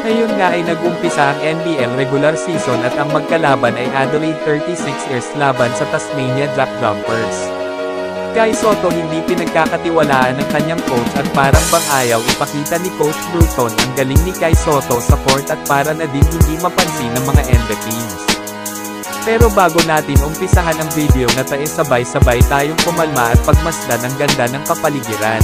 Ngayon nga ay nag-umpisa ang NBL regular season at ang magkalaban ay Adelaide 36ers laban sa Tasmania Jackjumpers. Guy Sotto hindi pinagkakatiwalaan ng kanyang coach at parang bang ayaw ipakita ni Coach Bruton ang galing ni Guy Sotto sa court at para na din hindi mapansin ng mga NBL teams. Pero bago natin umpisahan ang video na tayo sabay-sabay tayong kumalma at pagmasdan ang ganda ng kapaligiran.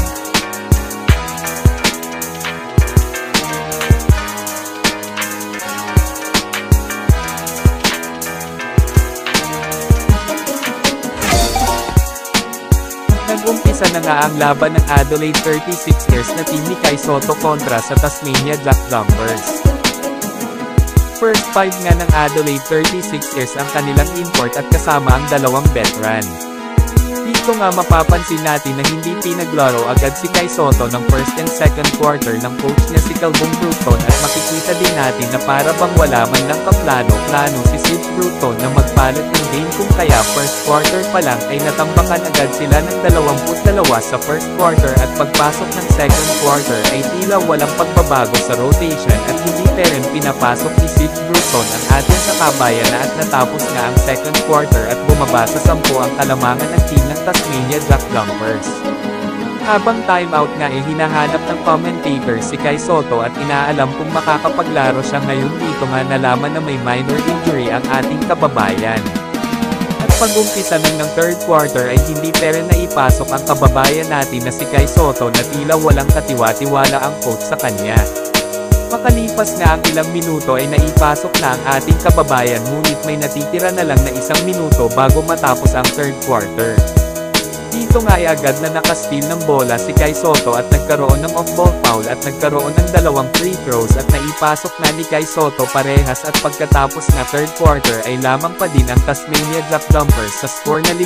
Nag-umpisa na nga ang laban ng Adelaide 36ers na team ni Guy Sotto kontra sa Tasmania Jackjumpers. First 5 nga ng Adelaide 36ers ang kanilang import at kasama ang dalawang veteran. Dito nga mapapansin natin na hindi pinaglaro agad si Guy Sotto ng first and second quarter ng coach niya si Calvin Bruton at makikita din natin na para bang wala man lang kaplano-plano si Sid Bruton na magpalit ng game kung kaya first quarter pa lang ay natambakan agad sila ng 22 sa first quarter at pagpasok ng second quarter ay tila walang pagbabago sa rotation at hindi pa rin pinapasok ni Sid Bruton ang ating sakabayan na at natapos nga ang second quarter at bumaba sa 10 ang kalamangan ng team ng Tasmania Jackjumpers. Habang timeout nga ay hinahanap ng commentator si Guy Sotto at inaalam kung makakapaglaro siya ngayon dito nga nalaman na may minor injury ang ating kababayan. At pag-umpisa ng third quarter ay hindi pa rin naipasok ang kababayan natin na si Guy Sotto na tila walang katiwa-tiwala ang coach sa kanya. Makalipas na ang ilang minuto ay naipasok na ang ating kababayan ngunit may natitira na lang na 1 minuto bago matapos ang third quarter. Dito nga ay agad na nakasteal ng bola si Guy Sotto at nagkaroon ng off-ball foul at nagkaroon ng 2 free throws at naipasok na ni Guy Sotto parehas at pagkatapos na third quarter ay lamang pa din ang Tasmania Jackjumpers sa score na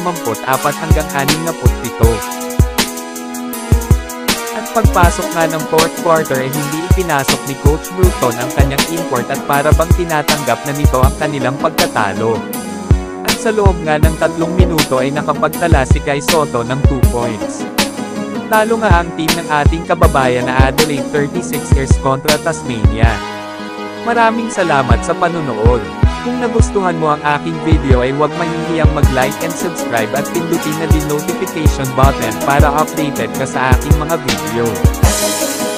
54-67. At pagpasok nga ng fourth quarter ay hindi ipinasok ni Coach Bruton ang kanyang import at para bang tinatanggap na nito ang kanilang pagkatalo. At sa loob nga ng 3 minuto ay nakapagtala si Guy Sotto ng 2 points. Talo nga ang team ng ating kababayan na Adelaide 36ers kontra Tasmania. Maraming salamat sa panunood. Kung nagustuhan mo ang aking video ay huwag mahihiyang mag-like and subscribe at pindutin na din notification button para updated ka sa aking mga video.